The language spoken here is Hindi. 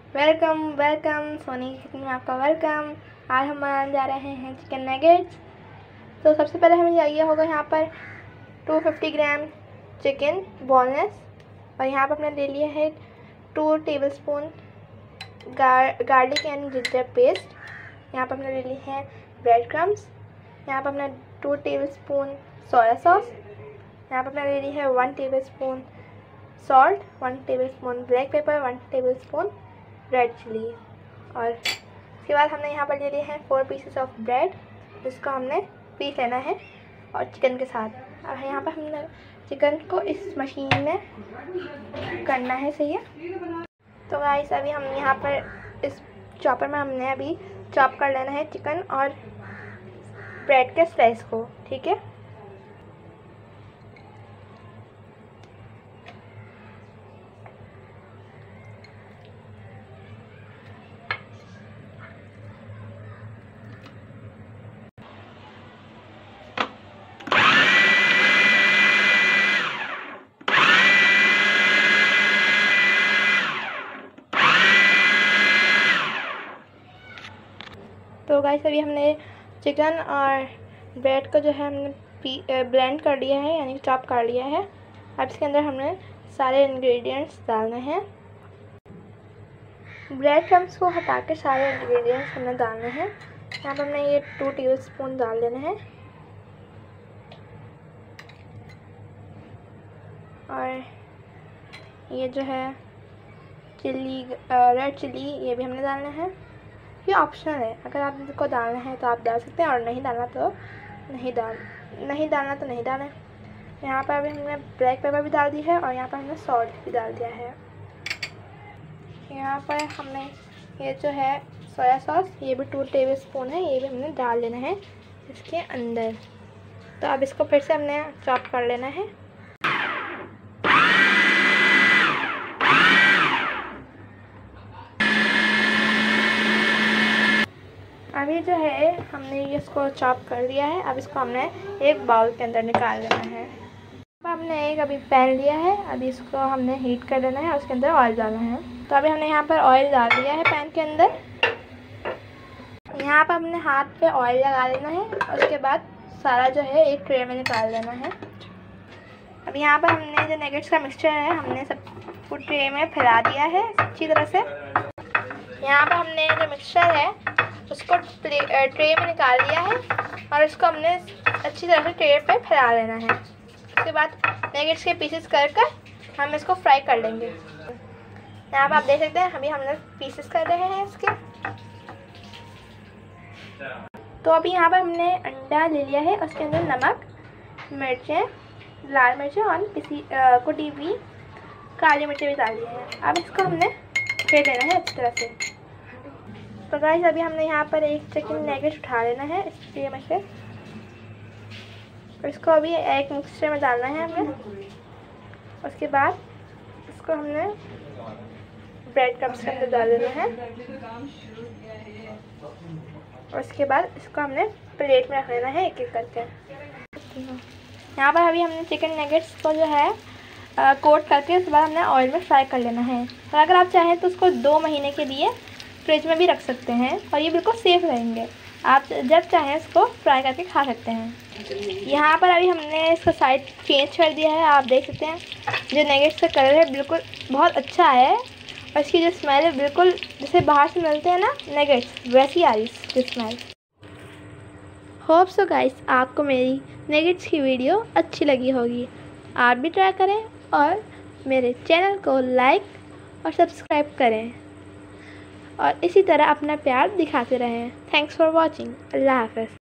वेलकम वेलकम सोनी किचन में आपका वेलकम। आज हम बनाने जा रहे हैं चिकन नगेट्स। तो सबसे पहले हमें चाहिए होगा यहाँ पर 250 ग्राम चिकन बोनलेस, और यहाँ पर हमने ले लिया है 2 tablespoon garlic and ginger paste. यहाँ पर हमने ले ली है ब्रेड क्रम्स। यहाँ पर हमने 2 टेबलस्पून सोया सॉस। यहाँ पर हमने ले ली है 1 tablespoon salt, 1 tablespoon black pepper, 1 tablespoon red chilli. और उसके बाद हमने यहाँ पर ले लिए हैं 4 पीसेस ऑफ ब्रेड, जिसको हमने पीस लेना है और चिकन के साथ। अब यहाँ पर हमने चिकन को इस मशीन में करना है, सही है। तो गाइस अभी हम यहाँ पर इस चॉपर में हमने अभी चॉप कर लेना है चिकन और ब्रेड के स्लाइस को, ठीक है। तो गाइस अभी हमने चिकन और ब्रेड को जो है हमने ब्लेंड कर लिया है, यानी चॉप कर लिया है। अब इसके अंदर हमने सारे इंग्रेडिएंट्स डालने हैं। ब्रेड क्रम्स को हटा के सारे इंग्रेडिएंट्स हमने डालने हैं। यहाँ पर हमने ये 2 टेबलस्पून डाल देने हैं, और ये जो है चिल्ली रेड चिली ये भी हमने डालना है। ये ऑप्शनल है, अगर आप इनको डालना है तो आप डाल सकते हैं, और नहीं डालना तो नहीं डालें। यहाँ पर अभी हमने ब्लैक पेपर भी डाल दी है, और यहाँ पर हमने सॉल्ट भी डाल दिया है। यहाँ पर हमने ये जो है सोया सॉस, ये भी 2 टेबलस्पून है, ये भी हमने डाल लेना है इसके अंदर। तो अब इसको फिर से हमने चॉप कर लेना है। अभी जो है हमने इसको चॉप कर लिया है। अब इसको हमने एक बाउल के अंदर निकाल लेना है। अब हमने एक अभी पैन लिया है, अभी इसको हमने हीट कर लेना है और उसके अंदर ऑयल डालना है। तो अभी हमने यहाँ पर ऑयल डाल दिया है पैन के अंदर। यहाँ पर हमने हाथ पे ऑयल लगा लेना है, और उसके बाद सारा जो है एक ट्रे में निकाल लेना है। अब यहाँ पर हमने जो नगेट्स का मिक्सचर है हमने सब ट्रे में फैला दिया है अच्छी तरह से। यहाँ पर हमने जो मिक्सचर है उसको ट्रे में निकाल लिया है, और इसको हमने अच्छी तरह से ट्रे पे फैला लेना है। उसके बाद नगेट्स के पीसेस कर हम इसको फ्राई कर लेंगे। यहाँ पर आप देख सकते हैं अभी हमने पीसेस कर रहे हैं इसके। तो अभी यहाँ पर हमने अंडा ले लिया है, उसके अंदर नमक, मिर्चें, लाल मिर्चें और कुटी हुई काली मिर्चें भी डाल दी हैं। अब इसको हमने फेंट लेना है अच्छी तरह से। तो गाइस अभी हमने यहाँ पर एक चिकन नगेट उठा लेना है इस ट्रे में से, और इसको अभी एक मिक्सचर में डालना है हमें। उसके बाद इसको हमने ब्रेड क्रम्स के अंदर डाल देना है, और उसके बाद इसको हमने प्लेट में रख लेना है एक एक करके। यहाँ पर अभी हमने चिकन नगेट्स को जो है कोट करके उसके बाद हमने ऑयल में फ्राई कर लेना है। और अगर आप चाहें तो उसको 2 महीने के लिए फ्रिज में भी रख सकते हैं, और ये बिल्कुल सेफ़ रहेंगे। आप जब चाहें इसको फ्राई करके खा सकते हैं। यहाँ पर अभी हमने इसका साइड चेंज कर दिया है, आप देख सकते हैं जो नगेट्स का कलर है बिल्कुल बहुत अच्छा है, और इसकी जो स्मेल है बिल्कुल जैसे बाहर से मिलते हैं ना नगेट्स, वैसी आ रही इसकी स्मेल। होप सो गाइस आपको मेरी नगेट्स की वीडियो अच्छी लगी होगी। आप भी ट्राई करें और मेरे चैनल को लाइक और सब्सक्राइब करें, और इसी तरह अपना प्यार दिखाते रहें। Thanks for watching. अल्लाह हाफ़िज़।